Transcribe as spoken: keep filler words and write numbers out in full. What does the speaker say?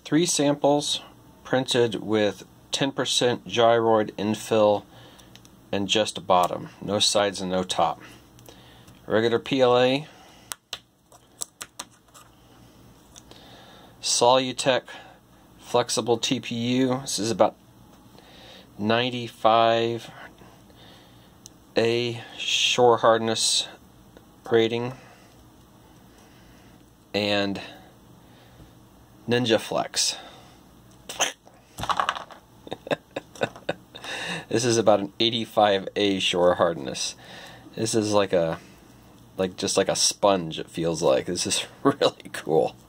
three samples printed with ten percent gyroid infill and just a bottom. No sides and no top. Regular P L A. Solutech flexible T P U. This is about ninety-five A shore hardness rating. And NinjaFlex. This is about an eighty-five A shore hardness. This is like a, like just like a sponge, it feels like. This is really cool.